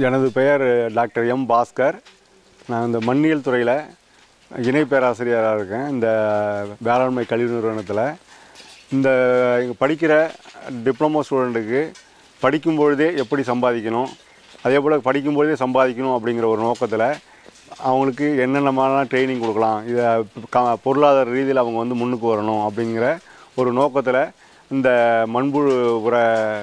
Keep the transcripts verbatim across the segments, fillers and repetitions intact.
எனது பெயர் doctor M Bhaskar. நான் இந்த மண்ணியல் துறையில் இணை பேராசிரியராக இருக்கேன். இந்த வேளாண்மை கல்வி நிறுவனத்தில் இந்த இங்கே படிக்கிற டிப்ளமோ ஸ்டூடெண்ட்டுக்கு படிக்கும்பொழுதே எப்படி சம்பாதிக்கணும், அதே போல் படிக்கும்பொழுதே சம்பாதிக்கணும் அப்படிங்கிற ஒரு நோக்கத்தில் அவங்களுக்கு என்னென்ன மாதிரிலாம் ட்ரைனிங் கொடுக்கலாம், இதை க பொருளாதார ரீதியில் அவங்க வந்து முன்னுக்கு வரணும் அப்படிங்கிற ஒரு நோக்கத்தில் இந்த மண்புழு உர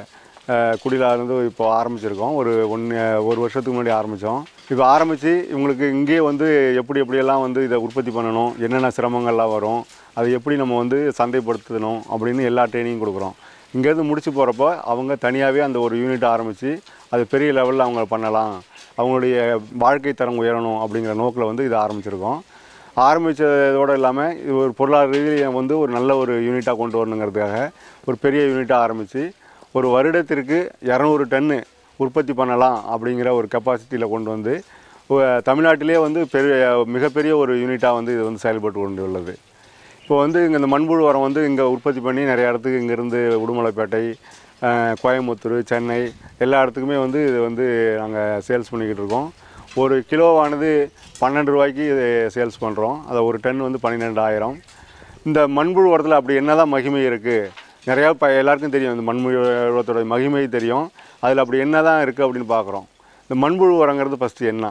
குடிலாருந்து இப்போ ஆரம்பிச்சிருக்கோம். ஒரு ஒன்று ஒரு வருஷத்துக்கு முன்னாடி ஆரம்பித்தோம். இப்போ ஆரம்பித்து இவங்களுக்கு இங்கேயே வந்து எப்படி எப்படியெல்லாம் வந்து இதை உற்பத்தி பண்ணணும், என்னென்ன சிரமங்கள்லாம் வரும், அதை எப்படி நம்ம வந்து சந்தைப்படுத்தணும் அப்படின்னு எல்லா ட்ரைனிங்கும் கொடுக்குறோம். இங்கேருந்து முடிச்சு போகிறப்போ அவங்க தனியாகவே அந்த ஒரு யூனிட் ஆரம்பித்து அது பெரிய லெவலில் அவங்க பண்ணலாம், அவங்களுடைய வாழ்க்கை தரம் உயரணும் அப்படிங்கிற நோக்கில் வந்து இதை ஆரம்பிச்சிருக்கோம். ஆரம்பித்ததோடு இல்லாமல் இது ஒரு பொருளாதார ரீதியாக வந்து ஒரு நல்ல ஒரு யூனிட்டாக கொண்டு வரணுங்கிறதுக்காக ஒரு பெரிய யூனிட்டாக ஆரம்பித்து ஒரு வருடத்திற்கு இரநூறு டன்னு உற்பத்தி பண்ணலாம் அப்படிங்கிற ஒரு கெப்பாசிட்டியில் கொண்டு வந்து தமிழ்நாட்டிலே வந்து பெரிய மிகப்பெரிய ஒரு யூனிட்டாக வந்து இது வந்து செயல்பட்டு கொண்டு உள்ளது. இப்போ வந்து இங்கே இந்த மண்புழு உரம் வந்து இங்கே உற்பத்தி பண்ணி நிறைய இடத்துக்கு இங்கேருந்து உடுமலைப்பேட்டை, கோயம்புத்தூர், சென்னை எல்லா இடத்துக்குமே வந்து இது வந்து நாங்கள் சேல்ஸ் பண்ணிக்கிட்டு இருக்கோம். ஒரு கிலோவானது பன்னெண்டு ரூபாய்க்கு இது சேல்ஸ் பண்ணுறோம். அதை ஒரு டன் வந்து பன்னிரெண்டாயிரம். இந்த மண்புழு உரத்தில் அப்படி என்ன தான் மகிமை இருக்குது, நிறையா இப்போ எல்லாருக்கும் தெரியும், இந்த மண்புழு உரத்தோட மகிமை தெரியும். அதில் அப்படி என்ன தான் இருக்குது அப்படின்னு பார்க்குறோம். இந்த மண்புழு உரங்கிறது ஃபஸ்ட்டு என்ன?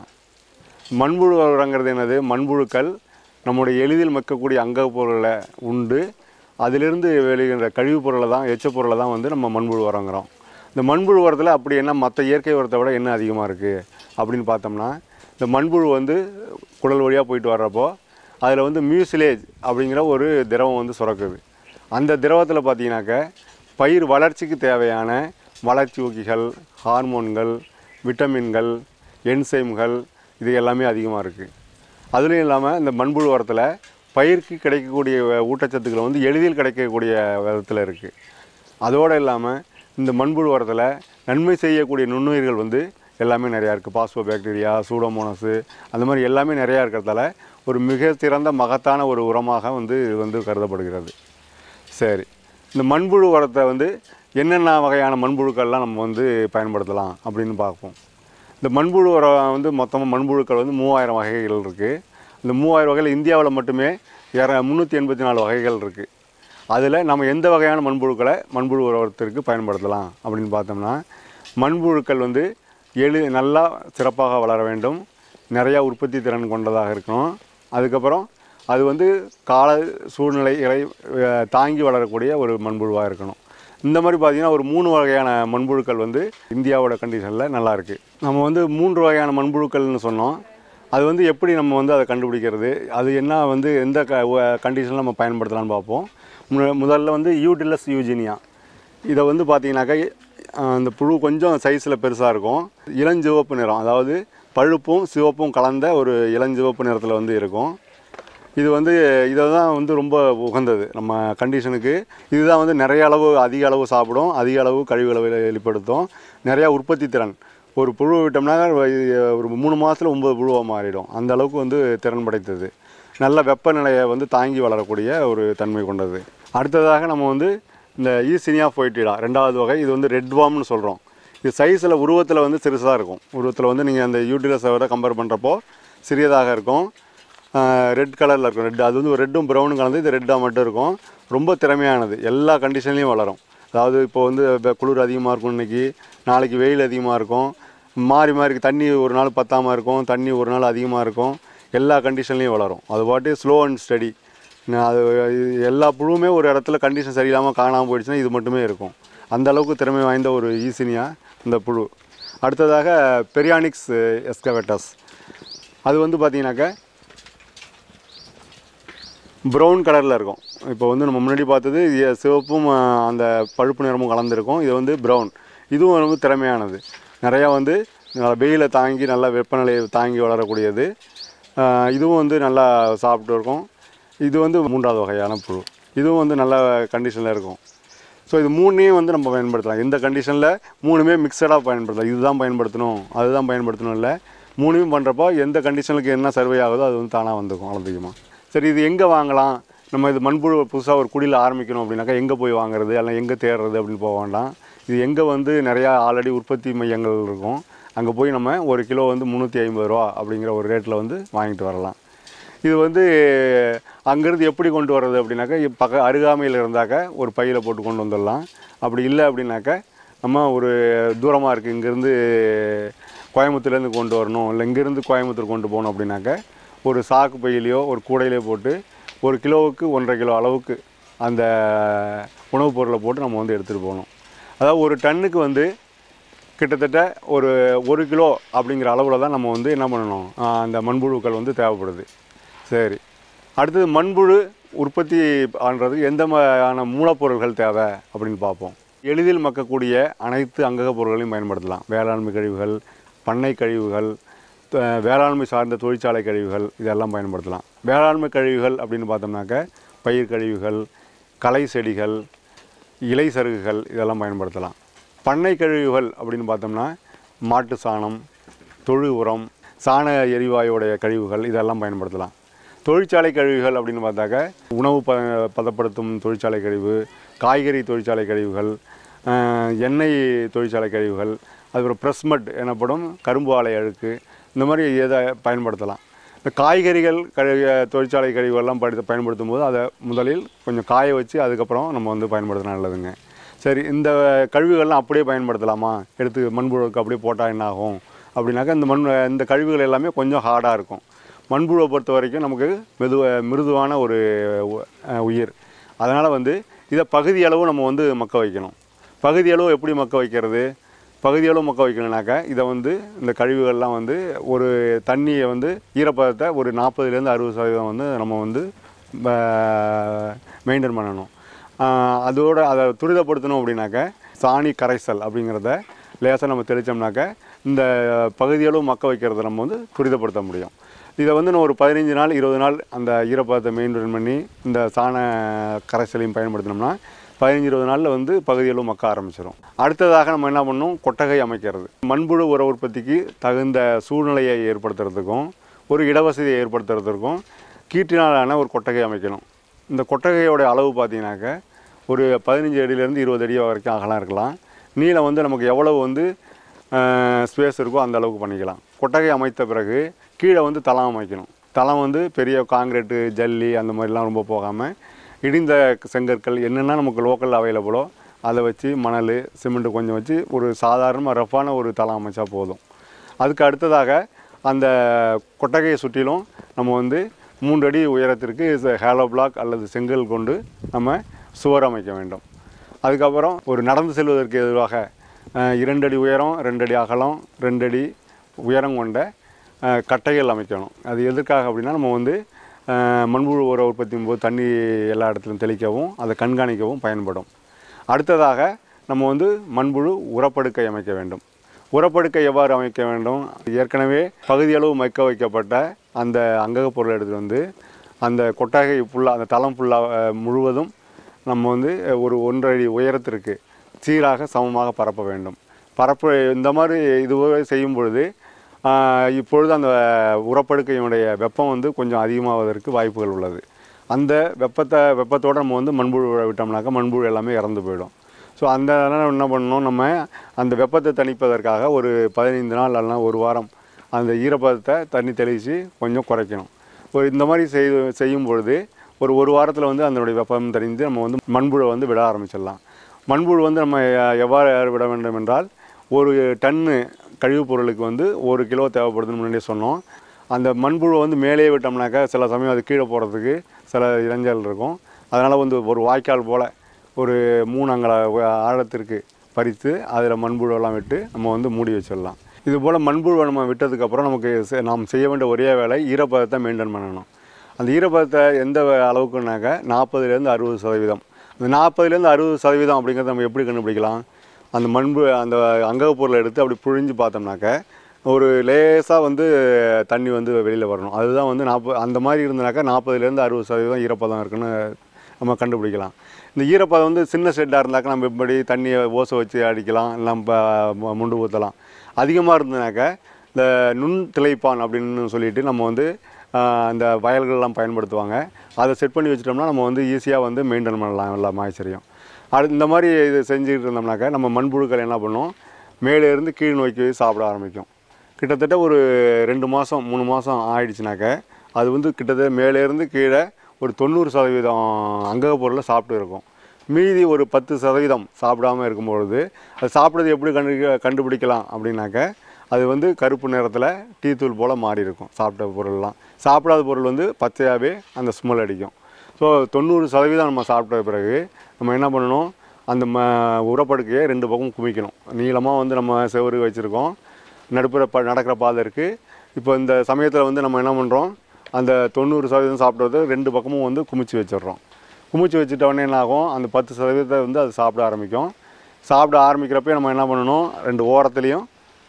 மண்புழு உரங்கிறது என்னது? மண்புழுக்கள் நம்முடைய எளிதில் மக்கக்கூடிய அங்க பொருளை உண்டு அதிலிருந்து வெளியிடுற கழிவுப் பொருளை தான், எச்ச பொருளை தான் வந்து நம்ம மண்புழு உரங்கிறோம். இந்த மண்புழு உரத்தில் அப்படி என்ன மற்ற இயற்கை உரத்தை விட என்ன அதிகமாக இருக்குது அப்படின்னு பார்த்தோம்னா, இந்த மண்புழு வந்து குடல் வழியாக போயிட்டு வர்றப்போ அதில் வந்து மியூசிலேஜ் அப்படிங்கிற ஒரு திரவம் வந்து சுரக்குது. அந்த திரவத்தில் பார்த்தீங்கன்னாக்க பயிர் வளர்ச்சிக்கு தேவையான வளர்ச்சி ஊக்கிகள், ஹார்மோன்கள், விட்டமின்கள், என்சைம்கள் இது எல்லாமே அதிகமாக இருக்குது. அதுலேயும் இல்லாமல் இந்த மண்புழு உரத்தில் பயிருக்கு கிடைக்கக்கூடிய ஊட்டச்சத்துக்களை வந்து எளிதில் கிடைக்கக்கூடிய விதத்தில் இருக்குது. அதோடு இல்லாமல் இந்த மண்புழு உரத்தில் நன்மை செய்யக்கூடிய நுண்ணுயிர்கள் வந்து எல்லாமே நிறையா இருக்குது. பாஸ்போ பாக்டீரியா, சூடோமோனஸு அந்த மாதிரி எல்லாமே நிறையா இருக்கிறதால ஒரு மிக சிறந்த மகத்தான ஒரு உரமாக வந்து இது வந்து கருதப்படுகிறது. சரி, இந்த மண்புழு உரத்தை வந்து என்னென்ன வகையான மண்புழுக்கள்லாம் நம்ம வந்து பயன்படுத்தலாம் அப்படின்னு பார்ப்போம். இந்த மண்புழு உரம் வந்து மொத்தமாக மண்புழுக்கள் வந்து மூவாயிரம் வகைகள் இருக்குது. இந்த மூவாயிரம் வகையில் இந்தியாவில் மட்டுமே இர முந்நூற்றி எண்பத்தி நாலு வகைகள் இருக்குது. அதில் நம்ம எந்த வகையான மண்புழுக்களை மண்புழு உரத்திற்கு பயன்படுத்தலாம் அப்படின்னு பார்த்தோம்னா, மண்புழுக்கள் வந்து எளி நல்லா சிறப்பாக வளர வேண்டும், நிறையா உற்பத்தி திறன் கொண்டதாக இருக்கணும். அதுக்கப்புறம் அது வந்து கால சூழ்நிலைகளை தாங்கி வளரக்கூடிய ஒரு மண்புழுவாக இருக்கணும். இந்த மாதிரி பார்த்திங்கன்னா ஒரு மூணு வகையான மண்புழுக்கள் வந்து இந்தியாவோட கண்டிஷனில் நல்லாயிருக்கு. நம்ம வந்து மூன்று வகையான மண்புழுக்கள்னு சொன்னோம். அது வந்து எப்படி நம்ம வந்து அதை கண்டுபிடிக்கிறது, அது என்ன வந்து எந்த க கண்டிஷனில் நம்ம பயன்படுத்தலாம்னு பார்ப்போம். மு முதல்ல வந்து யூடிலஸ் யூஜினியா. இதை வந்து பார்த்திங்கனாக்கா அந்த புழு கொஞ்சம் சைஸில் பெருசாக இருக்கும். இளஞ்சிவப்பு நிறம், அதாவது பழுப்பும் சிவப்பும் கலந்த ஒரு இளஞ்சிவப்பு நிறத்தில் வந்து இருக்கும். இது வந்து இதை தான் வந்து ரொம்ப உகந்தது நம்ம கண்டிஷனுக்கு. இதுதான் வந்து நிறைய அளவு அதிக அளவு சாப்பிடும், அதிக அளவு கழிவுகளை வெளிப்படுத்தும், நிறையா உற்பத்தி திறன். ஒரு புழு விட்டோம்னா ஒரு மூணு மாதத்தில் ஒம்பது புழுவாக மாறிடும். அந்த அளவுக்கு வந்து திறன் படைத்தது. நல்ல வெப்பநிலையை வந்து தாங்கி வளரக்கூடிய ஒரு தன்மை கொண்டது. அடுத்ததாக நம்ம வந்து இந்த ஈசினியா ஃபோய்டிடா ரெண்டாவது வகை. இது வந்து ரெட் வார்ம்னு சொல்கிறோம். இது சைஸில் உருவத்தில் வந்து சிறுசாக இருக்கும். உருவத்தில் வந்து நீங்கள் அந்த யூட்டிலஸை விட கம்பேர் பண்ணுறப்போ சிறியதாக இருக்கும். ரெட் கலரில் இருக்கும். ரெட் அது வந்து ஒரு ரெட்டும் ப்ரௌனும் கலந்து இது ரெட்டாக மட்டும் இருக்கும். ரொம்ப திறமையானது, எல்லா கண்டிஷன்லேயும் வளரும். அதாவது இப்போ வந்து குளிர் அதிகமாக இருக்கும், இன்றைக்கி நாளைக்கு வெயில் அதிகமாக இருக்கும், மாறி மாறி தண்ணி ஒரு நாள் பத்தாமல் இருக்கும், தண்ணி ஒரு நாள் அதிகமாக இருக்கும், எல்லா கண்டிஷன்லேயும் வளரும். அது பாட்டு ஸ்லோ அண்ட் ஸ்டடி. அது எல்லா புழுவுமே ஒரு இடத்துல கண்டிஷன் சரியில்லாமல் காணாமல் போயிடுச்சுன்னா இது மட்டுமே இருக்கும். அந்த அளவுக்கு திறமை வாய்ந்த ஒரு ஈசினியா இந்த புழு. அடுத்ததாக பெரியானிக்ஸ் எஸ்கவேட்டஸ். அது வந்து பார்த்திங்கனாக்கா ப்ரௌன் கலரில் இருக்கும். இப்போ வந்து நம்ம முன்னாடி பார்த்தது சிவப்பும் அந்த பழுப்பு நிறமும் கலந்துருக்கும். இது வந்து ப்ரௌன். இதுவும் ரொம்ப திறமையானது. நிறையா வந்து வெயிலை தாங்கி நல்லா வெப்பநிலையை தாங்கி வளரக்கூடியது. இதுவும் வந்து நல்லா சாப்பிட்டு இருக்கும். இது வந்து மூன்றாவது வகையான புழு. இதுவும் வந்து நல்ல கண்டிஷனில் இருக்கும். ஸோ இது மூணையும் வந்து நம்ம பயன்படுத்தலாம். எந்த கண்டிஷனில் மூணுமே மிக்சடாக பயன்படுத்தலாம். இதுதான் பயன்படுத்தணும் அதுதான் பயன்படுத்தணும் இல்லை, மூணுமே பண்ணுறப்போ எந்த கண்டிஷனுக்கு என்ன சர்வே ஆகுதோ அது வந்து தானாக வந்துக்கும் அதிகமாக. சரி, இது எங்கே வாங்கலாம்? நம்ம இது மண்புழு புதுசாக ஒரு குடியில் ஆரம்பிக்கணும் அப்படின்னாக்கா எங்கே போய் வாங்குறது, இல்லை எங்கே தேடுறது அப்படின்னு போக வேண்டாம். இது எங்கே வந்து நிறையா ஆல்ரெடி உற்பத்தி மையங்கள் இருக்கும், அங்கே போய் நம்ம ஒரு கிலோ வந்து முந்நூற்றி ஐம்பது ரூபா அப்படிங்கிற ஒரு ரேட்டில் வந்து வாங்கிட்டு வரலாம். இது வந்து அங்கேருந்து எப்படி கொண்டு வர்றது அப்படின்னாக்கா, பக்க அருகாமையில் இருந்தாக்க ஒரு பையில் போட்டு கொண்டு வந்துடலாம். அப்படி இல்லை அப்படின்னாக்கா நம்ம ஒரு தூரமாக இருக்குது, இங்கேருந்து கோயம்புத்தூர்லேருந்து கொண்டு வரணும், இல்லை இங்கேருந்து கோயம்புத்தூர் கொண்டு போகணும் அப்படின்னாக்க ஒரு சாக்கு பையிலையோ ஒரு கூடையிலையோ போட்டு ஒரு கிலோவுக்கு ஒன்றரை கிலோ அளவுக்கு அந்த உணவுப் பொருளை போட்டு நம்ம வந்து எடுத்துகிட்டு போகணும். அதாவது ஒரு டன்னுக்கு வந்து கிட்டத்தட்ட ஒரு ஒரு கிலோ அப்படிங்கிற அளவில் தான் நம்ம வந்து என்ன பண்ணணும், அந்த மண்புழுக்கள் வந்து தேவைப்படுது. சரி, அடுத்தது மண்புழு உற்பத்தி பண்ணுறதுக்கு எந்த மாதிரியான மூலப்பொருட்கள் தேவை அப்படின்னு பார்ப்போம். எளிதில் மக்கக்கூடிய அனைத்து அங்கக பொருட்களையும் பயன்படுத்தலாம். வேளாண்மை கழிவுகள், பண்ணை கழிவுகள், வேளாண்மை சார்ந்த தொழிற்சாலை கழிவுகள் இதெல்லாம் பயன்படுத்தலாம். வேளாண்மை கழிவுகள் அப்படின்னு பார்த்தோம்னாக்க பயிர் கழிவுகள், களை செடிகள், இலை சருகுகள் இதெல்லாம் பயன்படுத்தலாம். பண்ணை கழிவுகள் அப்படின்னு பார்த்தோம்னா மாட்டு சாணம், தொழு உரம், சாண எரிவாயுடைய கழிவுகள் இதெல்லாம் பயன்படுத்தலாம். தொழிற்சாலை கழிவுகள் அப்படின்னு பார்த்தாக்க உணவு ப பதப்படுத்தும் தொழிற்சாலை கழிவு, காய்கறி தொழிற்சாலை கழிவுகள், எண்ணெய் தொழிற்சாலை கழிவுகள், அதுக்கப்புறம் ப்ரெஸ்மட் எனப்படும் கரும்பு ஆலை அழுக்கு, இந்த மாதிரி எதை பயன்படுத்தலாம். இந்த காய்கறிகள் கழுவி தொழிற்சாலை கழிவுகள்லாம் படுத்த பயன்படுத்தும் போது அதை முதலில் கொஞ்சம் காய வச்சு அதுக்கப்புறம் நம்ம வந்து பயன்படுத்தினா நல்லதுங்க. சரி, இந்த கழிவுகள்லாம் அப்படியே பயன்படுத்தலாமா, எடுத்து மண்புழுவுக்கு அப்படியே போட்டால் என்ன ஆகும் அப்படின்னாக்கா, இந்த மண் இந்த கழிவுகள் எல்லாமே கொஞ்சம் ஹார்டாக இருக்கும். மண்புழுவை பொறுத்த வரைக்கும் நமக்கு மெதுவ மிருதுவான ஒரு உயிர். அதனால் வந்து இதை பகுதியளவு நம்ம வந்து மக்க வைக்கணும். பகுதியளவு எப்படி மக்க வைக்கிறது, பகுதியளவு மக்க வைக்கணுனாக்கா இதை வந்து இந்த கழிவுகள்லாம் வந்து ஒரு தண்ணியை வந்து ஈரப்பதத்தை ஒரு நாற்பதுலேருந்து அறுபது சதவீதம் வந்து நம்ம வந்து மெயின்டைன் பண்ணணும். அதோடு அதை துரிதப்படுத்தணும் அப்படின்னாக்க சாணி கரைசல் அப்படிங்கிறத லேசாக நம்ம தெளித்தோம்னாக்க இந்த பகுதியளவு மக்க வைக்கிறத நம்ம வந்து துரிதப்படுத்த முடியும். இதை வந்து நான் ஒரு பதினஞ்சு நாள் இருபது நாள் அந்த ஈரப்பதத்தை மெயின்டைன் பண்ணி இந்த சாண கரைசலையும் பயன்படுத்தினோம்னா பதினஞ்சு இருபது நாளில் வந்து பகுதியளவு மக்க ஆரம்பிச்சிடும். அடுத்ததாக நம்ம என்ன பண்ணணும், கொட்டகை அமைக்கிறது. மண்புழு உர உற்பத்திக்கு தகுந்த சூழ்நிலையை ஏற்படுத்துறதுக்கும் ஒரு இடவசதியை ஏற்படுத்துறதுக்கும் கீற்றினாலான ஒரு கொட்டகை அமைக்கணும். இந்த கொட்டகையோட அளவு பார்த்தீங்கன்னாக்க ஒரு பதினஞ்சு அடியிலேருந்து இருபது அடி வரைக்கும் அகலம் இருக்கலாம். நீளம் வந்து நமக்கு எவ்வளவு வந்து ஸ்பேஸ் இருக்கோ அந்த அளவுக்கு பண்ணிக்கலாம். கொட்டகை அமைத்த பிறகு கீழே வந்து தளம் அமைக்கணும். தளம் வந்து பெரிய காங்கிரீட்டு, ஜல்லி அந்த மாதிரிலாம் ரொம்ப போகாமல் இடிந்த செங்கற்கள் என்னென்னா நமக்கு லோக்கல் அவைலபிளோ அதை வச்சு மணல் சிமெண்ட்டு கொஞ்சம் வச்சு ஒரு சாதாரணமாக ரஃப்பான ஒரு தளம் அமைச்சா போதும். அதுக்கு அடுத்ததாக அந்த கொட்டகையை சுற்றிலும் நம்ம வந்து மூன்று அடி உயரத்திற்கு ஹேலோ பிளாக் அல்லது செங்கல் கொண்டு நம்ம சுவர் அமைக்க வேண்டும். அதுக்கப்புறம் ஒரு நடந்து செல்வதற்கு எதுவாக இரண்டு அடி உயரம், ரெண்டு அடி அகலம், ரெண்டு அடி உயரம் கொண்ட கட்டைகள் அமைக்கணும். அது எதற்காக அப்படின்னா நம்ம வந்து மண்புழு உர உற்பத்தியும் போது தண்ணி எல்லா இடத்துலையும் தெளிக்கவும் அதை கண்காணிக்கவும் பயன்படும். அடுத்ததாக நம்ம வந்து மண்புழு உரப்படுக்கை அமைக்க வேண்டும். உரப்படுக்கை எவ்வாறு அமைக்க வேண்டும், ஏற்கனவே பகுதியளவு மக்க வைக்கப்பட்ட அந்த அங்கக பொருளை எடுத்துகிட்டு வந்து அந்த கொட்டகை ஃபுல்லாக அந்த தளம் ஃபுல்லாக முழுவதும் நம்ம வந்து ஒரு ஒன்றரை அடி உயரத்திற்கு சீராக சமமாக பரப்ப வேண்டும். பரப்பு இந்த மாதிரி இதுவரை செய்யும் பொழுது இப்பொழுது அந்த உரப்படுக்கையினுடைய வெப்பம் வந்து கொஞ்சம் அதிகமாவதற்கு வாய்ப்புகள் உள்ளது. அந்த வெப்பத்தை வெப்பத்தோடு நம்ம வந்து மண்புழு விட்டோம்னாக்கா மண்புழு எல்லாமே இறந்து போயிடும். ஸோ அந்த என்ன பண்ணணும், நம்ம அந்த வெப்பத்தை தணிப்பதற்காக ஒரு பதினைந்து நாள் இல்லைனா ஒரு வாரம் அந்த ஈரப்பதத்தை தண்ணி தெளித்து கொஞ்சம் குறைக்கணும். ஒரு இந்த மாதிரி செய் செய்யும் பொழுது ஒரு ஒரு வாரத்தில் வந்து அதனுடைய வெப்பம் தணிந்து நம்ம வந்து மண்புழை வந்து விட ஆரம்பிச்சிடலாம். மண்புழு வந்து நம்ம எவ்வாறு விட வேண்டும் என்றால், ஒரு டன்னு கழிவுப் பொருளுக்கு வந்து ஒரு கிலோ தேவைப்படுதுன்னு முன்னாடியே சொன்னோம். அந்த மண்புழுவை வந்து மேலேயே விட்டோம்னாக்கா சில சமயம் அது கீழே போகிறதுக்கு சில இளைஞர்கள் இருக்கும். அதனால் வந்து ஒரு வாய்க்கால் போல் ஒரு மூணு அங்கல ஆழத்திற்கு பறித்து அதில் மண்புழுவெல்லாம் விட்டு நம்ம வந்து மூடி வச்சிடலாம். இது போல் மண்புழுவை நம்ம விட்டதுக்கப்புறம் நமக்கு நாம் செய்ய வேண்டிய ஒரே வேலை ஈரப்பதத்தை மெயின்டைன் பண்ணணும். அந்த ஈரப்பதத்தை எந்த அளவுக்குனாக்கா நாற்பதுலேருந்து அறுபது சதவீதம். அந்த நாற்பதுலேருந்து அறுபது சதவீதம் அப்படிங்கிறத நம்ம எப்படி கண்டுபிடிக்கலாம், அந்த மண்பு அந்த அங்கக பொருளை எடுத்து அப்படி புழிஞ்சு பார்த்தோம்னாக்க ஒரு லேசாக வந்து தண்ணி வந்து வெளியில் வரணும். அதுதான் வந்து நாற்பது அந்த மாதிரி இருந்தனாக்கா நாற்பதுலேருந்து அறுபது சதவீதம் ஈரப்பதம் இருக்குன்னு நம்ம கண்டுபிடிக்கலாம். இந்த ஈரப்பதம் வந்து சின்ன ஷெட்டாக இருந்தாக்கா நம்ம எப்படி தண்ணியை ஓசை வச்சு அடிக்கலாம், நம்ம முண்டு ஊற்றலாம். அதிகமாக இருந்தனாக்கா இந்த நுண் திளைப்பான் அப்படின்னு சொல்லிட்டு நம்ம வந்து அந்த வயல்கள்லாம் பயன்படுத்துவாங்க. அதை செட் பண்ணி வச்சிட்டோம்னா நம்ம வந்து ஈஸியாக வந்து மெயின்டைன் பண்ணலாம் எல்லா மாய்ச்சரையும். அது இந்த மாதிரி இது செஞ்சுக்கிட்டு இருந்தோம்னாக்கா நம்ம மண்புழுக்கள் என்ன பண்ணும், மேலேருந்து கீழ் நோக்கி சாப்பிட ஆரம்பிக்கும். கிட்டத்தட்ட ஒரு ரெண்டு மாதம் மூணு மாதம் ஆயிடுச்சுனாக்க அது வந்து கிட்டத்தட்ட மேலேருந்து கீழே ஒரு தொண்ணூறு சதவீதம் அங்கக பொருளை சாப்பிட்டு இருக்கும். மீதி ஒரு பத்து சதவீதம் சாப்பிடாமல் இருக்கும்பொழுது அது சாப்பிட்றது எப்படி கண்டு கண்டுபிடிக்கலாம் அப்படின்னாக்க அது வந்து கருப்பு நிறத்தில் டீ தூள் போல் மாறி இருக்கும். சாப்பிட்ட பொருள்லாம் சாப்பிடாத பொருள் வந்து பச்சையாகவே அந்த ஸ்மெல் அடிக்கும். ஸோ தொண்ணூறு சதவீதம் நம்ம சாப்பிட்ட பிறகு நம்ம என்ன பண்ணணும், அந்த ம உரப்படுக்கையை ரெண்டு பக்கம் குமிக்கணும். நீளமாக வந்து நம்ம செவரு வச்சுருக்கோம், நடுப்புற ப நடக்கிற பாதை இருக்குது. இப்போ இந்த சமயத்தில் வந்து நம்ம என்ன பண்ணுறோம், அந்த தொண்ணூறு சதவீதம் சாப்பிட்றது ரெண்டு பக்கமும் வந்து குமிச்சு வச்சிடுறோம். குமிச்சு வச்சுட்டோடனே என்ன ஆகும், அந்த பத்து சதவீதத்தை வந்து அது சாப்பிட ஆரம்பிக்கும். சாப்பிட ஆரம்பிக்கிறப்ப நம்ம என்ன பண்ணணும், ரெண்டு ஓரத்துலேயும்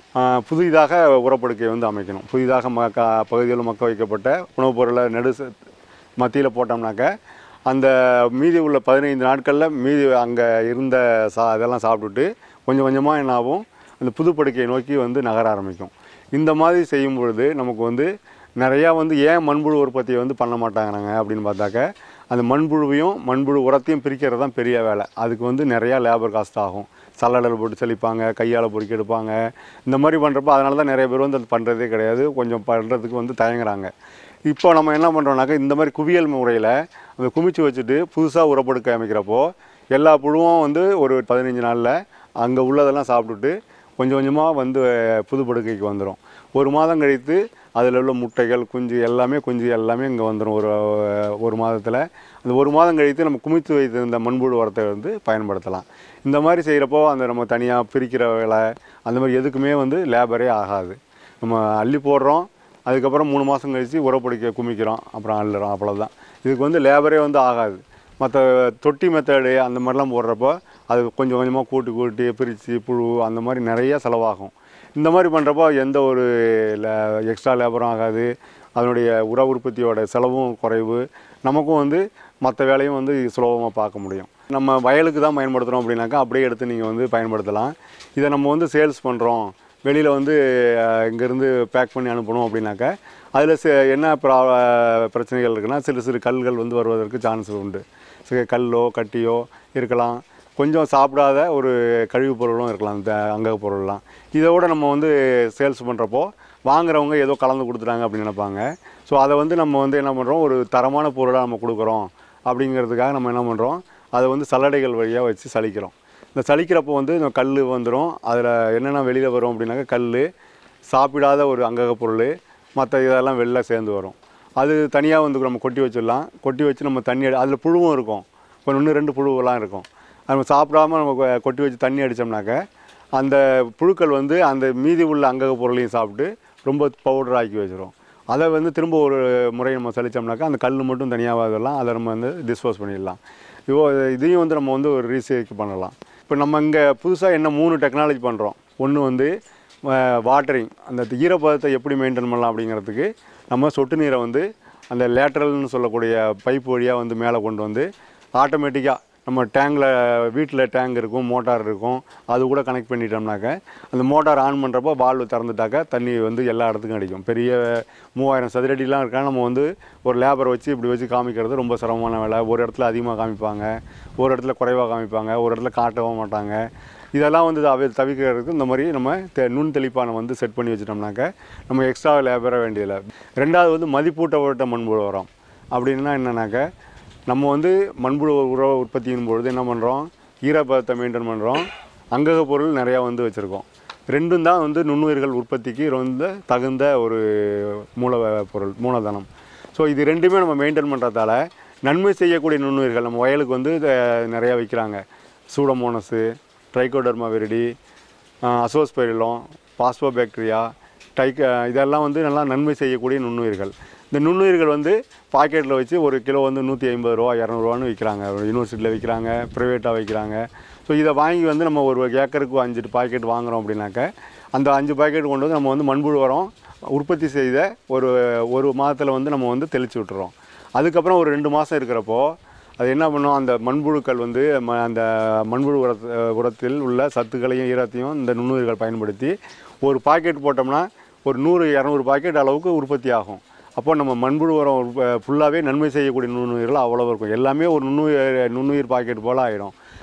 புதிதாக உரப்படுக்கையை வந்து அமைக்கணும். புதிதாக ம க பகுதியில் மக்க வைக்கப்பட்ட உணவுப் பொருளை நடு மத்தியில் போட்டோம்னாக்க அந்த மீதி உள்ள பதினைந்து நாட்களில் மீதி அங்கே இருந்த சா இதெல்லாம் சாப்பிட்டுட்டு கொஞ்சம் கொஞ்சமாக என்ன ஆகும், அந்த புதுப்படுக்கையை நோக்கி வந்து நகர ஆரம்பிக்கும். இந்த மாதிரி செய்யும் பொழுது நமக்கு வந்து நிறையா வந்து ஏன் மண்புழு உற்பத்தியை வந்து பண்ண மாட்டாங்கிறாங்க அப்படின்னு பார்த்தாக்க, அந்த மண்புழுவையும் மண்புழு உரத்தையும் பிரிக்கிறது தான் பெரிய வேலை. அதுக்கு வந்து நிறையா லேபர் காஸ்ட் ஆகும். சல்லடல் போட்டு செழிப்பாங்க, கையால் பொறுக்கி எடுப்பாங்க. இந்த மாதிரி பண்ணுறப்போ அதனால தான் நிறைய பேர் வந்து அது பண்ணுறதே கிடையாது, கொஞ்சம் பண்ணுறதுக்கு வந்து தயங்குறாங்க. இப்போ நம்ம என்ன பண்ணுறோம்னாக்கா, இந்த மாதிரி குவியல் முறையில் அந்த குமிச்சு வச்சுட்டு புதுசாக உரப்படுக்கை அமைக்கிறப்போ எல்லா புழுவும் வந்து ஒரு பதினஞ்சு நாளில் அங்கே உள்ளதெல்லாம் சாப்பிட்டுட்டு கொஞ்சம் கொஞ்சமாக வந்து புது படுக்கைக்கு வந்துடும். ஒரு மாதம் கழித்து அதில் உள்ள முட்டைகள் குஞ்சு எல்லாமே குஞ்சு எல்லாமே இங்கே வந்துடும். ஒரு ஒரு மாதத்தில் அந்த ஒரு மாதம் கழித்து நம்ம குமித்து வைத்திருந்த மண்புழு உரத்தை வந்து பயன்படுத்தலாம். இந்த மாதிரி செய்கிறப்போ அந்த நம்ம தனியாக பிரிக்கிற வேலை அந்த மாதிரி எதுக்குமே வந்து லேபரே ஆகாது. நம்ம அள்ளி போடுறோம், அதுக்கப்புறம் மூணு மாதம் கழித்து உரப்படுக்க குமிக்கிறோம், அப்புறம் அள்ளுறோம், அவ்வளோதான். இதுக்கு வந்து லேபரே வந்து ஆகாது. மற்ற தொட்டி மெத்தடு அந்த மாதிரிலாம் போடுறப்போ அது கொஞ்சம் கொஞ்சமாக கூட்டி கூட்டி பிரித்து புழு அந்த மாதிரி நிறையா செலவாகும். இந்த மாதிரி பண்ணுறப்போ எந்த ஒரு எக்ஸ்ட்ரா லேபரும் ஆகாது, அதனுடைய உர உற்பத்தியோட செலவும் குறைவு, நமக்கும் வந்து மற்ற வேலையும் வந்து சுலபமாக பார்க்க முடியும். நம்ம வயலுக்கு தான் பயன்படுத்துகிறோம் அப்படின்னாக்கா அப்படியே எடுத்து நீங்கள் வந்து பயன்படுத்தலாம். இதை நம்ம வந்து சேல்ஸ் பண்ணுறோம், வெளியில் வந்து இங்கேருந்து பேக் பண்ணி அனுப்பணும் அப்படின்னாக்கா அதில் என்ன ப்ரா பிரச்சனைகள் இருக்குன்னா, சிறு சிறு கல்கள் வந்து வருவதற்கு சான்ஸ் உண்டு. சில கல்லோ கட்டியோ இருக்கலாம், கொஞ்சம் சாப்பிடாத ஒரு கழிவுப் பொருளும் இருக்கலாம், இந்த அங்கக பொருள்லாம். இதோட நம்ம வந்து சேல்ஸ் பண்ணுறப்போ வாங்குறவங்க ஏதோ கலந்து கொடுத்துட்டாங்க அப்படின்னு நினைப்பாங்க. ஸோ அதை வந்து நம்ம வந்து என்ன பண்ணுறோம், ஒரு தரமான பொருளாக நம்ம கொடுக்குறோம் அப்படிங்கிறதுக்காக நம்ம என்ன பண்ணுறோம், அதை வந்து சல்லடைகள் வழியாக வச்சு சலிக்கிறோம். இந்த சலிக்கிறப்போ வந்து இந்த கல் வந்துடும். அதில் என்னென்ன வெளியில் வரும் அப்படின்னாக்கா, கல், சாப்பிடாத ஒரு அங்கக பொருள், மற்ற இதெல்லாம் வெளில சேர்ந்து வரும். அது தனியாக வந்து நம்ம கொட்டி வச்சிடலாம். கொட்டி வச்சு நம்ம தண்ணி அடி அதில் புழுவும் இருக்கும், இப்போ ஒன்று ரெண்டு புழுவெல்லாம் இருக்கும். நம்ம சாப்பிடாம நம்ம கொட்டி வச்சு தண்ணி அடித்தோம்னாக்க அந்த புழுக்கள் வந்து அந்த மீதி உள்ள அங்கக பொருளையும் சாப்பிட்டு ரொம்ப பவுடர் ஆக்கி வச்சிடும். அதை வந்து திரும்ப ஒரு முறை நம்ம சலித்தோம்னாக்கா அந்த கல் மட்டும் தனியாக இதெல்லாம் அதை நம்ம வந்து டிஸ்போஸ் பண்ணிடலாம். இப்போ இதையும் வந்து நம்ம வந்து ஒரு ரீசைக்கிள் பண்ணலாம். இப்போ நம்ம இங்கே புதுசாக என்ன மூணு டெக்னாலஜி பண்ணுறோம். ஒன்று வந்து வாட்டரிங், அந்த ஈரப்பதத்தை எப்படி மெயின்டைன் பண்ணலாம் அப்படிங்கிறதுக்கு நம்ம சொட்டு நீரை வந்து அந்த லேட்ரல்னு சொல்லக்கூடிய பைப் வழியாக வந்து மேலே கொண்டு வந்து ஆட்டோமேட்டிக்காக நம்ம டேங்கில் வீட்டில் டேங்க் இருக்கும், மோட்டார் இருக்கும், அது கூட கனெக்ட் பண்ணிட்டோம்னாக்க அந்த மோட்டார் ஆன் பண்ணுறப்போ வால்வு திறந்துட்டாக்கா தண்ணி வந்து எல்லா இடத்துக்கும் அடிக்கும். பெரிய மூவாயிரம் சதுரடிலாம் இருக்கா, நம்ம வந்து ஒரு லேபரை வச்சு இப்படி வச்சு காமிக்கிறது ரொம்ப சிரமமான வேலை. ஒரு இடத்துல அதிகமாக காமிப்பாங்க, ஒரு இடத்துல குறைவாக காமிப்பாங்க, ஒரு இடத்துல காட்டவும் மாட்டாங்க. இதெல்லாம் வந்து அவை தவிர்க்கிறதுக்கு இந்த மாதிரி நம்ம தெ நுண் தெளிப்பானை வந்து செட் பண்ணி வச்சிட்டோம்னாக்க நம்ம எக்ஸ்ட்ரா லேபரை வேண்டியதில்லை. ரெண்டாவது வந்து மதிப்பூட்டப்பட்ட மண்புழு உரம் அப்படின்னா என்னன்னாக்க, நம்ம வந்து மண்புழு உர உற்பத்தியின் பொழுது என்ன பண்ணுறோம், ஈரப்பதத்தை மெயின்டைன் பண்ணுறோம், அங்கக பொருள் நிறையா வந்து வச்சுருக்கோம். ரெண்டும் தான் வந்து நுண்ணுயிர்கள் உற்பத்திக்கு ரொம்ப தகுந்த ஒரு மூல பொருள், மூலதனம். ஸோ இது ரெண்டுமே நம்ம மெயின்டைன் பண்ணுறதால நன்மை செய்யக்கூடிய நுண்ணுயிர்கள் நம்ம வயலுக்கு வந்து நிறையா வைக்கிறாங்க. Pseudomonas, trichoderma viride, azospirillum, phosphobacteria, டைக் இதெல்லாம் வந்து நல்லா நன்மை செய்யக்கூடிய நுண்ணுயிர்கள். இந்த நுண்ணுயிர்கள் வந்து பாக்கெட்டில் வச்சு ஒரு கிலோ வந்து நூற்றி ஐம்பது ரூபா இரநூறுவான்னு விற்கிறாங்க. யூனிவர்சிட்டியில் விற்கிறாங்க, ப்ரைவேட்டாக விற்கிறாங்க. ஸோ இதை வாங்கி வந்து நம்ம ஒரு ஏக்கருக்கு அஞ்சு பாக்கெட் வாங்குகிறோம் அப்படின்னாக்க அந்த அஞ்சு பாக்கெட் கொண்டு வந்து நம்ம வந்து மண்புழு உரம் உற்பத்தி செய்த ஒரு ஒரு மாதத்தில் வந்து நம்ம வந்து தெளித்து விட்டுறோம். அதுக்கப்புறம் ஒரு ரெண்டு மாதம் இருக்கிறப்போ அது என்ன பண்ணோம், அந்த மண்புழுக்கள் வந்து ம அந்த மண்புழு உர உரத்தில் உள்ள சத்துக்களையும் ஈரத்தையும் இந்த நுண்ணுயிர்கள் பயன்படுத்தி ஒரு பாக்கெட் போட்டோம்னா ஒரு நூறு இரநூறு பாக்கெட் அளவுக்கு உற்பத்தி ஆகும். அப்போ நம்ம மண்புழு உரம் ஃபுல்லாகவே நன்மை செய்யக்கூடிய நுண்ணுயிர்கள் அவ்வளோ இருக்கும். எல்லாமே ஒரு நுண்ணுயிர் நுண்ணுயிர் பாக்கெட் போல் ஆகிடும்.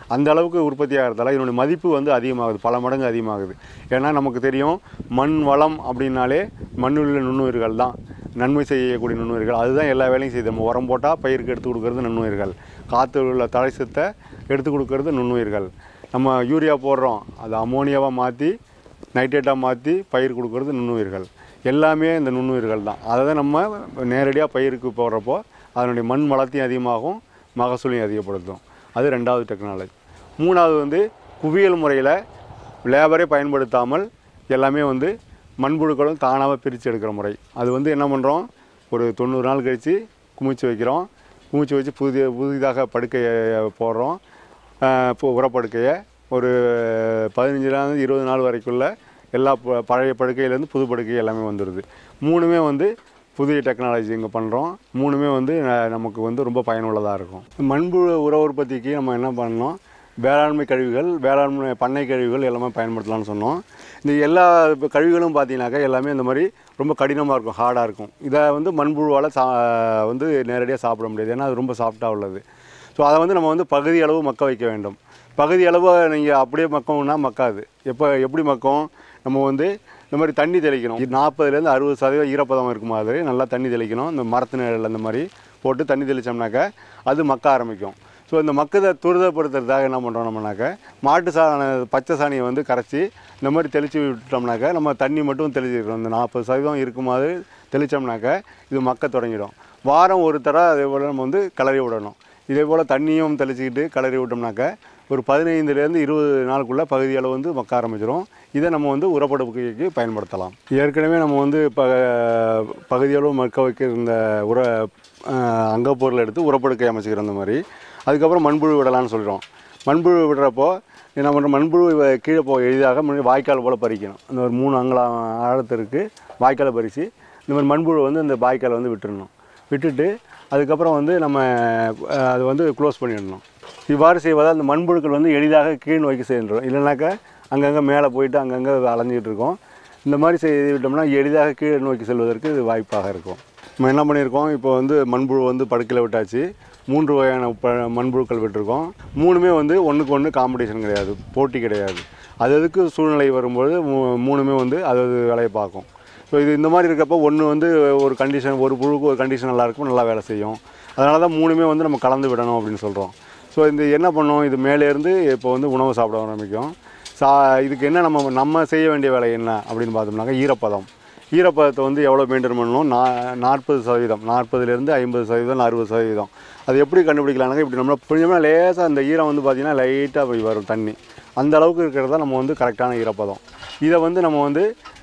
அந்த அளவுக்கு உற்பத்தி ஆகிறதால இதனுடைய மதிப்பு வந்து அதிகமாகுது, பல மடங்கு அதிகமாகுது. ஏன்னா நமக்கு தெரியும் மண் வளம் அப்படின்னாலே மண்ணில் உள்ள நுண்ணுயிர்கள் தான் நன்மை செய்யக்கூடிய நுண்ணுயிர்கள். அதுதான் எல்லா வேலையும் செய்யுது. நம்ம உரம் போட்டால் பயிருக்கு எடுத்து கொடுக்கறது நுண்ணுயிர்கள், காற்று உள்ள தழை சத்தை எடுத்து கொடுக்கறது நுண்ணுயிர்கள். நம்ம யூரியா போடுறோம், அதை அமோனியாவாக மாற்றி நைட்ரேட்டாக மாற்றி பயிர் கொடுக்கறது நுண்ணுயிர்கள். எல்லாமே இந்த நுண்ணுயிர்கள் தான். அதை தான் நம்ம நேரடியாக பயிருக்கு போடுறப்போ அதனுடைய மண் வளத்தையும் அதிகமாகும், மகசூலையும் அதிகப்படுத்தும். அது ரெண்டாவது டெக்னாலஜி. மூணாவது வந்து குவியல் முறையில் லேபரே பயன்படுத்தாமல் எல்லாமே வந்து மண்புழுக்களும் தானாக பிரித்து எடுக்கிற முறை. அது வந்து என்ன பண்ணுறோம், ஒரு தொண்ணூறு நாள் கழித்து குமிச்சு வைக்கிறோம். குமிச்சு வச்சு புதிய புதிதாக படுக்கையை போடுறோம். இப்போ உரப்படுக்கையை ஒரு பதினஞ்சுலேருந்து இருபது நாள் வரைக்குள்ள எல்லா பழைய படுக்கையிலேருந்து புது படுக்கை எல்லாமே வந்துடுது. மூணுமே வந்து புதிய டெக்னாலஜி இங்கே பண்ணுறோம். மூணுமே வந்து நமக்கு வந்து ரொம்ப பயனுள்ளதாக இருக்கும். மண்புழு உர உற்பத்திக்கு நம்ம என்ன பண்ணோம், வேளாண்மை கழிவுகள், வேளாண்மை பண்ணை கழிவுகள் எல்லாமே பயன்படுத்தலாம்னு சொன்னோம். இந்த எல்லா கழிவுகளும் பார்த்தீங்கன்னாக்கா எல்லாமே இந்த மாதிரி ரொம்ப கடினமாக இருக்கும், ஹார்டாக இருக்கும். இதை வந்து மண்புழுவால் சா வந்து நேரடியாக சாப்பிட முடியாது, ஏன்னா அது ரொம்ப சாஃப்டாக உள்ளது. ஸோ அதை வந்து நம்ம வந்து பகுதி அளவு மக்க வைக்க வேண்டும். பகுதி அளவு நீங்கள் அப்படியே மக்கோம்னா மக்காது. எப்போ எப்படி மக்கும், நம்ம வந்து இந்த மாதிரி தண்ணி தெளிக்கணும். நாற்பதுலேருந்து அறுபது சதவீதம் ஈரப்பதம் இருக்கும் மாதிரி நல்லா தண்ணி தெளிக்கணும். இந்த மரத்து நிழல் அந்த மாதிரி போட்டு தண்ணி தெளித்தோம்னாக்கா அது மக்க ஆரம்பிக்கும். ஸோ இந்த மக்கத்தை துரிதப்படுத்துறதுக்காக என்ன பண்ணுறோம் நம்மனாக்கா, மாட்டு சாண பச்சை சாணியை வந்து கரைச்சி இந்த மாதிரி தெளித்து விட்டோம்னாக்கா நம்ம தண்ணி மட்டும் தெளிச்சிக்கிறோம். இந்த நாற்பது சதவீதம் இருக்கும்போது தெளித்தோம்னாக்கா இது மக்க தொடங்கிடும். வாரம் ஒரு தடவை அதே போல் நம்ம வந்து கிளறி விடணும். இதே போல் தண்ணியும் தெளிச்சிக்கிட்டு கிளறி விட்டோம்னாக்கா ஒரு பதினைந்துலேருந்து இருபது நாளுக்குள்ளே பகுதி அளவு வந்து மக்க ஆரம்பிச்சிடும். இதை நம்ம வந்து உரப்படுக்கைக்கு பயன்படுத்தலாம். ஏற்கனவே நம்ம வந்து இப்போ பகுதியளவு மக்க வைக்கிற இந்த உர அங்கப்பொருளை எடுத்து உரப்படுக்கை அமைச்சிக்கிற அந்த மாதிரி. அதுக்கப்புறம் மண்புழு விடலான்னு சொல்கிறோம். மண்புழு விடுறப்போ என்ன பண்ணுறோம், மண்புழு கீழே போக எளிதாக வாய்க்கால் போல் பறிக்கணும். இந்த ஒரு மூணு அங்கலம் ஆழத்திற்கு வாய்க்காலை பறித்து இந்த மாதிரி மண்புழு வந்து இந்த வாய்க்காலை வந்து விட்டுடணும். விட்டுட்டு அதுக்கப்புறம் வந்து நம்ம அதை வந்து க்ளோஸ் பண்ணிடணும். இவ்வாறு செய்வதால் அந்த மண்புழுக்கள் வந்து எளிதாக கீழ் நோக்கி சென்றுடும். இல்லைனாக்கா அங்கங்கே மேலே போயிட்டு அங்கங்கே அலைஞ்சிக்கிட்டு இருக்கோம். இந்த மாதிரி செய்து விட்டோம்னா எளிதாக கீழ் நோக்கி செல்வதற்கு இது வாய்ப்பாக இருக்கும். நம்ம என்ன பண்ணியிருக்கோம், இப்போ வந்து மண்புழு வந்து படுக்கையில் விட்டாச்சு. மூன்று வகையான ப மண்புழுக்கள் விட்டுருக்கோம். மூணுமே வந்து ஒன்றுக்கு ஒன்று காம்படிஷன் கிடையாது, போட்டி கிடையாது. அது அதுக்கு சூழ்நிலை வரும்போது மூ மூணுமே வந்து அது அது வேலையை பார்க்கும். ஸோ இது இந்த மாதிரி இருக்கப்போ ஒன்று வந்து ஒரு கண்டிஷன், ஒரு புழுக்கு ஒரு கண்டிஷன் நல்லா இருக்கும், நல்லா வேலை செய்யும். அதனால தான் மூணுமே வந்து நம்ம கலந்து விடணும் அப்படின்னு சொல்கிறோம். ஸோ இந்த என்ன பண்ணோம், இது மேலேருந்து இப்போ வந்து உணவு சாப்பிட ஆரம்பிக்கும். சா இதுக்கு என்ன நம்ம நம்ம செய்ய வேண்டிய வேலை என்ன அப்படின்னு பார்த்தோம்னாக்கா ஈரப்பதம். ஈரப்பதத்தை வந்து எவ்வளோ மெயின்டைன் பண்ணணும், நா நாற்பது சதவீதம் நாற்பதுலேருந்து ஐம்பது சதவீதம் அறுபது சதவீதம். அது எப்படி கண்டுபிடிக்கலாம்னாக்கா, இப்படி நம்ம கொஞ்சமாக லேசாக அந்த ஈரம் வந்து பார்த்திங்கன்னா லைட்டாக போய் வரும் தண்ணி. அந்த அளவுக்கு இருக்கிறது தான் நம்ம வந்து கரெக்டான ஈரப்பதம். இதை வந்து நம்ம வந்து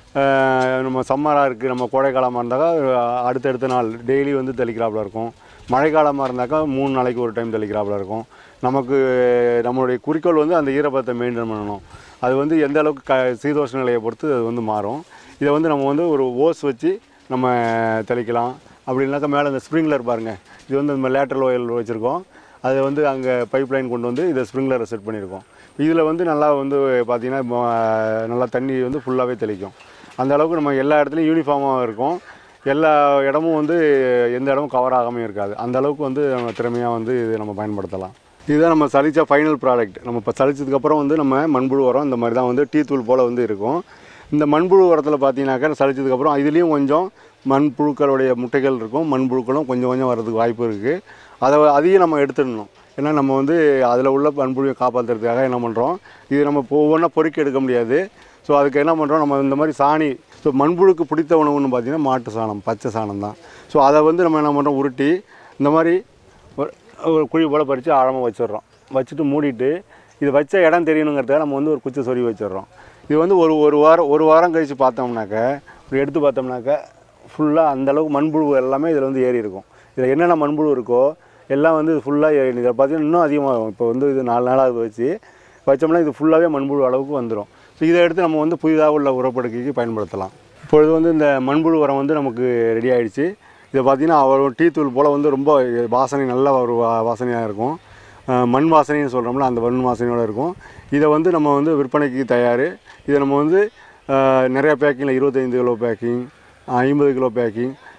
நம்ம சம்மராக இருக்குது, நம்ம கோடைக்காலமாக இருந்தாக்கா அடுத்தடுத்த நாள் டெய்லி வந்து தெளிக்கிறாப்புல இருக்கும். மழைக்காலமாக இருந்தாக்கா மூணு நாளைக்கு ஒரு டைம் தெளிக்கிறாப்புல இருக்கும். நமக்கு நம்மளுடைய குறிக்கோள் வந்து அந்த ஈரப்பதத்தை மெயின்டைன் பண்ணணும். அது வந்து எந்த அளவுக்கு க சீதோஷ்ண நிலையை பொறுத்து அது வந்து மாறும். இதை வந்து நம்ம வந்து ஒரு ஓஸ் வச்சு நம்ம தெளிக்கலாம். அப்படி இல்லைனாக்கா மேலே இந்த ஸ்ப்ரிங்க்லர் பாருங்கள், இது வந்து நம்ம லேட்டரல் ஒயல் வச்சுருக்கோம். அதை வந்து அங்கே பைப் லைன் கொண்டு வந்து இதை ஸ்ப்ரிங்க்லரை செட் பண்ணியிருக்கோம். இதில் வந்து நல்லா வந்து பார்த்திங்கன்னா நல்லா தண்ணி வந்து ஃபுல்லாகவே தெளிக்கும். அந்த அளவுக்கு நம்ம எல்லா இடத்துலையும் யூனிஃபார்மாக இருக்கும். எல்லா இடமும் வந்து எந்த இடமும் கவர் ஆகாமல் இருக்காது. அந்த அளவுக்கு வந்து நம்ம திறமையாக வந்து இது நம்ம பயன்படுத்தலாம். இதுதான் நம்ம சளிச்ச ஃபைனல் ப்ராடக்ட். நம்ம இப்போ சளிச்சதுக்கப்புறம் வந்து நம்ம மண்புழு உரம் இந்த மாதிரி தான் வந்து டீ தூள் போல் வந்து இருக்கும். இந்த மண்புழு உரத்தில் பார்த்தீங்கன்னாக்கா சளிச்சதுக்கப்புறம் இதுலேயும் கொஞ்சம் மண்புழுக்களுடைய முட்டைகள் இருக்கும். மண்புழுக்களும் கொஞ்சம் கொஞ்சம் வர்றதுக்கு வாய்ப்பு இருக்குது. அதை அதையும் நம்ம எடுத்துடணும். ஏன்னா நம்ம வந்து அதில் உள்ள மண்புழுவை காப்பாற்றுறதுக்காக என்ன பண்ணுறோம், இது நம்ம ஒவ்வொன்றா பொறுக்கி எடுக்க முடியாது. ஸோ அதுக்கு என்ன பண்ணுறோம், நம்ம இந்த மாதிரி சாணி, ஸோ மண்புழுக்கு பிடித்த உணவுன்னு பார்த்திங்கன்னா மாட்டு சாணம், பச்சை சாணம் தான். ஸோ அதை வந்து நம்ம என்ன பண்ணுறோம், உருட்டி இந்த மாதிரி ஒரு குழி போல் பறித்து ஆழமாக வச்சிடுறோம். வச்சுட்டு மூடிட்டு இது வச்ச இடம் தெரியணுங்கிறதுக்காக நம்ம வந்து ஒரு குச்சி சொருவி வச்சிடுறோம். இது வந்து ஒரு ஒரு வாரம் ஒரு வாரம் கழித்து பார்த்தோம்னாக்க இப்படி எடுத்து பார்த்தோம்னாக்க ஃபுல்லாக அந்தளவுக்கு மண்புழு எல்லாமே இதில் வந்து ஏறி இருக்கும். இதில் என்னென்ன மண்புழு இருக்கோ எல்லாம் வந்து ஃபுல்லாக ஏறி, இதில் பார்த்திங்கன்னா இன்னும் அதிகமாகும். இப்போ வந்து இது நாலு நாளாக வச்சு வச்சோம்னா இது ஃபுல்லாகவே மண்புழு அளவுக்கு வந்துடும். ஸோ இதை எடுத்து நம்ம வந்து புதிதாக உள்ள உரப்படுக்கைக்கு பயன்படுத்தலாம். இப்பொழுது வந்து இந்த மண்புழு உரம் வந்து நமக்கு ரெடி ஆகிடுச்சு. இதை பார்த்திங்கன்னா அவர் டீ தூள் போல் வந்து ரொம்ப வாசனை நல்ல ஒரு வா வாசனையாக இருக்கும். மண் வாசனைன்னு சொல்கிறோம்ல, அந்த மண் வாசனையோடு இருக்கும். இதை வந்து நம்ம வந்து விற்பனைக்கு தயார். இதை நம்ம வந்து நிறையா பேக்கிங்கில் இருபத்தைந்து கிலோ பேக்கிங், ஐம்பது கிலோ பேக்கிங்,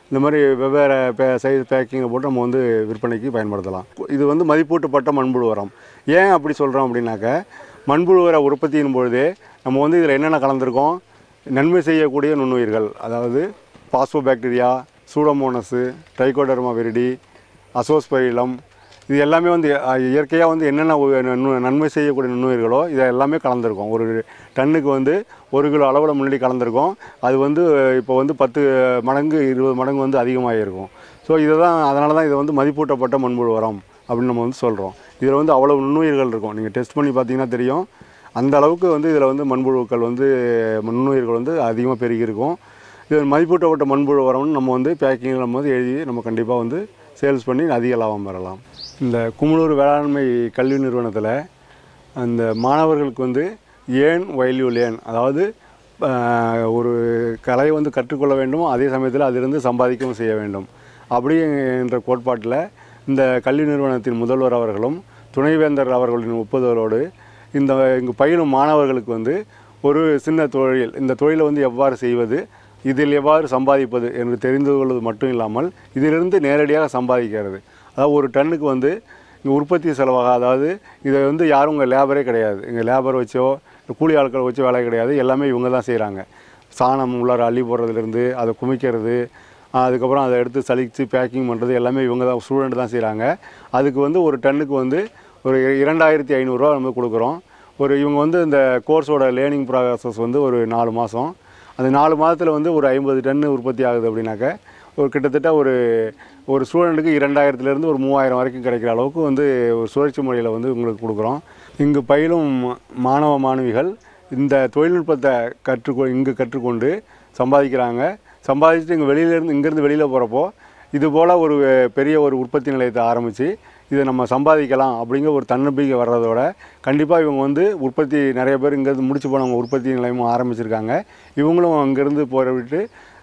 இந்த மாதிரி வெவ்வேறு பே சைஸ் பேக்கிங்கை போட்டு நம்ம வந்து விற்பனைக்கு பயன்படுத்தலாம். இது வந்து மதிப்பூட்டப்பட்ட மண்புழு உரம். ஏன் அப்படி சொல்கிறோம் அப்படின்னாக்க, மண்புழு உர உற்பத்தியின் பொழுதே நம்ம வந்து இதில் என்னென்ன கலந்துருக்கோம், நன்மை செய்யக்கூடிய நுண்ணுயிர்கள், அதாவது phosphobacteria, pseudomonas, trichoderma viride, azospirillum, இது எல்லாமே வந்து இயற்கையாக வந்து என்னென்ன நன்மை செய்யக்கூடிய நுண்ணுயிர்களோ இதை எல்லாமே கலந்துருக்கோம். ஒரு டன்னுக்கு வந்து ஒரு கிலோ அளவில் முன்னாடி கலந்துருக்கோம். அது வந்து இப்போ வந்து பத்து மடங்கு இருபது மடங்கு வந்து அதிகமாக இருக்கும். ஸோ இதை தான் அதனால தான் இதை வந்து மதிப்பூட்டப்பட்ட மண்புழு உரம் அப்படின்னு நம்ம வந்து சொல்கிறோம். இதில் வந்து அவ்வளோ நுண்ணுயிர்கள் இருக்கும். நீங்கள் டெஸ்ட் பண்ணி பார்த்தீங்கன்னா தெரியும். அந்த அளவுக்கு வந்து இதில் வந்து மண்புழுக்கள் வந்து நுண்ணுயிர்கள் வந்து அதிகமாக பெருகி இருக்கும். இது மதிப்பூட்டப்பட்ட மண்புழு உரம்னு நம்ம வந்து பேக்கிங்கில் நம்ம வந்து எழுதி நம்ம கண்டிப்பாக வந்து சேல்ஸ் பண்ணி அதிக லாபம் பெறலாம். இந்த குமுளூர் வேளாண்மை கல்வி நிறுவனத்தில் அந்த மாணவர்களுக்கு வந்து ஏன் வயல்யூ லேர்ன், அதாவது ஒரு கலையை வந்து கற்றுக்கொள்ள வேண்டும், அதே சமயத்தில் அதிலிருந்து சம்பாதிக்கவும் செய்ய வேண்டும் அப்படி என்ற கோட்பாட்டில் இந்த கல்வி நிறுவனத்தின் முதல்வர் அவர்களும் துணைவேந்தர் அவர்களின் ஒப்புதலோடு இந்த இங்கு பயிலும் மாணவர்களுக்கு வந்து ஒரு சின்ன தொழில், இந்த தொழிலை வந்து எவ்வாறு செய்வது, இதில் எவ்வாறு சம்பாதிப்பது என்று தெரிந்து கொள்வது மட்டும் இல்லாமல் இதிலிருந்து நேரடியாக சம்பாதிக்கிறது. அதாவது ஒரு டன்னுக்கு வந்து இங்கே உற்பத்தி செலவாக, அதாவது இதை வந்து யாரும் உங்கள் லேபரே கிடையாது, இங்கே லேபர் வச்சோ கூலி ஆட்கள் வச்சோ வேலை கிடையாது, எல்லாமே இவங்க தான் செய்கிறாங்க. சாணம் உள்ளார அள்ளி போடுறதுலேருந்து அதை குமிக்கிறது, அதுக்கப்புறம் அதை எடுத்து சலித்து பேக்கிங் பண்ணுறது எல்லாமே இவங்க தான், ஸ்டூடெண்ட் தான் செய்கிறாங்க. அதுக்கு வந்து ஒரு டன்னுக்கு வந்து ஒரு இரண்டாயிரத்தி ஐநூறுரூவா நம்ம கொடுக்குறோம். ஒரு இவங்க வந்து இந்த கோர்ஸோட லேர்னிங் ப்ராசஸ் வந்து ஒரு நாலு மாதம். அந்த நாலு மாதத்தில் வந்து ஒரு ஐம்பது டன்னு உற்பத்தி ஆகுது அப்படின்னாக்க ஒரு கிட்டத்தட்ட ஒரு ஒரு ஸ்டூடெண்ட்டுக்கு இரண்டாயிரத்துலேருந்து ஒரு மூவாயிரம் வரைக்கும் கிடைக்கிற அளவுக்கு வந்து ஒரு சுழற்சி முறையில் வந்து உங்களுக்கு கொடுக்குறோம். இங்கு பயிலும் மாணவ மாணவிகள் இந்த தொழில்நுட்பத்தை கற்றுக்கொ இங்கு கற்றுக்கொண்டு சம்பாதிக்கிறாங்க. சம்பாதிச்சுட்டு இங்கே வெளியிலேருந்து இங்கேருந்து வெளியில் போகிறப்போ இது போல் ஒரு பெரிய ஒரு உற்பத்தி நிலையத்தை ஆரம்பித்து இதை நம்ம சம்பாதிக்கலாம் அப்படிங்கிற ஒரு தன்னம்பிக்கை வர்றதோட கண்டிப்பாக இவங்க வந்து உற்பத்தி நிறைய பேர் இங்கேருந்து முடிச்சு போனவங்க உற்பத்தி நிலையமும் ஆரம்பிச்சிருக்காங்க. இவங்களும் அங்கேருந்து போகிற விட்டு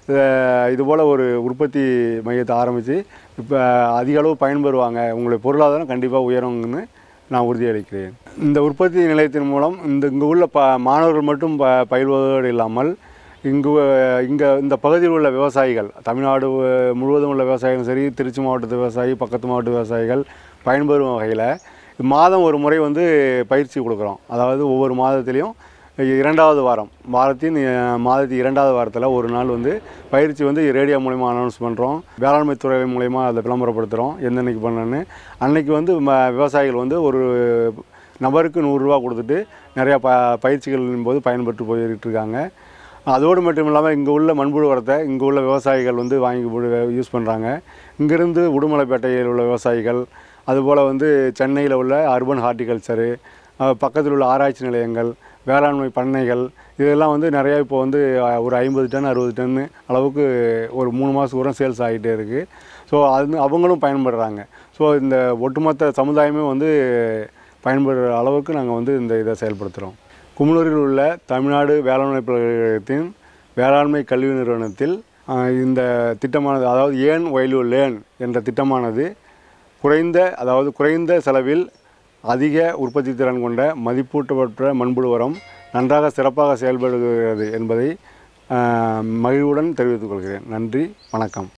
இதுபோல் ஒரு உற்பத்தி மையத்தை ஆரம்பித்து இப்போ அதிக அளவு பயன்பெறுவாங்க. உங்களுடைய பொருளாதாரம் கண்டிப்பாக உயரும்னு நான் உறுதியளிக்கிறேன். இந்த உற்பத்தி நிலையத்தின் மூலம் இந்த இங்கே உள்ள ப மாணவர்கள் மட்டும் ப பயில்வதோடு இல்லாமல் இங்கு இங்கே இந்த பகுதியில் உள்ள விவசாயிகள், தமிழ்நாடு முழுவதும் உள்ள விவசாயிகளும் சரி, திருச்சி மாவட்டத்து விவசாயி, பக்கத்து மாவட்ட விவசாயிகள் பயன்பெறும் வகையில் மாதம் ஒரு முறை வந்து பயிற்சி கொடுக்குறோம். அதாவது ஒவ்வொரு மாதத்துலேயும் இரண்டாவது வாரம், வாரத்தின் மாதத்தின் இரண்டாவது வாரத்தில் ஒரு நாள் வந்து பயிற்சி வந்து ரேடியோ மூலிமா அனௌன்ஸ் பண்ணுறோம். வேளாண்மை துறை மூலிமா அதை விளம்பரப்படுத்துகிறோம் என்னென்னைக்கு பண்ணணுன்னு. அன்னைக்கு வந்து ம விவசாயிகள் வந்து ஒரு நபருக்கு நூறுரூவா கொடுத்துட்டு நிறையா ப பயிற்சிகளின் போது பயன்பெற்று போயிட்டு இருக்காங்க. அதோடு மட்டும் இல்லாமல் இங்கே உள்ள மண்புழு உரத்தை இங்கே உள்ள விவசாயிகள் வந்து வாங்கி யூஸ் பண்ணுறாங்க. இங்கேருந்து உடுமலைப்பேட்டையில் உள்ள விவசாயிகள், அதுபோல் வந்து சென்னையில் உள்ள அர்பன் ஹார்டிகல்ச்சரு, பக்கத்தில் உள்ள ஆராய்ச்சி நிலையங்கள், வேளாண்மை பண்ணைகள், இதெல்லாம் வந்து நிறையா இப்போ வந்து ஒரு ஐம்பது டன் அறுபது டன்னு அளவுக்கு ஒரு மூணு மாதத்துக்கு உரம் சேல்ஸ் ஆகிட்டே இருக்குது. ஸோ அது அவங்களும் பயன்படுறாங்க. ஸோ இந்த ஒட்டுமொத்த சமுதாயமே வந்து பயன்படுற அளவுக்கு நாங்கள் வந்து இந்த இதை செயல்படுத்துகிறோம். குமுளூரில் உள்ள தமிழ்நாடு வேளாண்மை பல்கலைக்கழகத்தின் வேளாண்மை கல்வி நிறுவனத்தில் இந்த திட்டமானது, அதாவது ஏன் வயல்யூ லேர்ன் என்ற திட்டமானது குறைந்த அதாவது குறைந்த செலவில் அதிக உற்பத்தி திறன் கொண்ட மதிப்பூட்டப்பட்ட மண்புழு உரம் நன்றாக சிறப்பாக செயல்படுகிறது என்பதை மகிழ்வுடன் தெரிவித்துக் கொள்கிறேன். நன்றி, வணக்கம்.